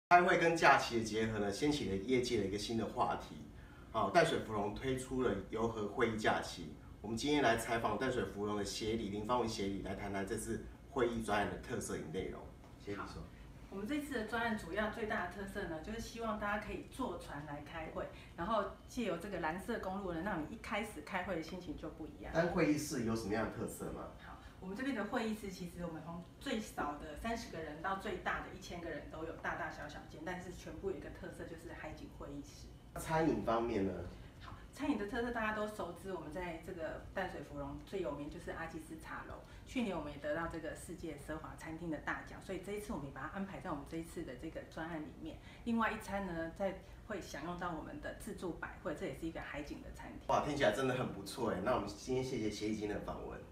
开会跟假期的结合呢，掀起了业界的一个新的话题。淡水芙蓉推出了游河会议假期。我们今天来采访淡水芙蓉的协理林芳文协理，来谈谈这次会议专案的特色与内容。协理说。 我们这次的专案主要最大的特色呢，就是希望大家可以坐船来开会，然后借由这个蓝色公路呢，让你一开始开会的心情就不一样。 单会议室有什么样的特色吗？ 好，我们这边的会议室其实我们从最少的30个人到最大的1000个人都有，大大小小间，但是全部有一个特色就是海景会议室。 餐饮方面呢？ 好，餐饮的特色大家都熟知，我们在这个淡水芙蓉最有名就是阿基斯茶楼。去年我们也得到这个世界奢华餐厅的大奖，所以这一次我们也把它安排在我们这一次的这个专案里面。另外一餐呢，会享用到我们的自助百会，这也是一个海景的餐厅。 哇，听起来真的很不错哎。那我们今天谢谢协理今天的访问。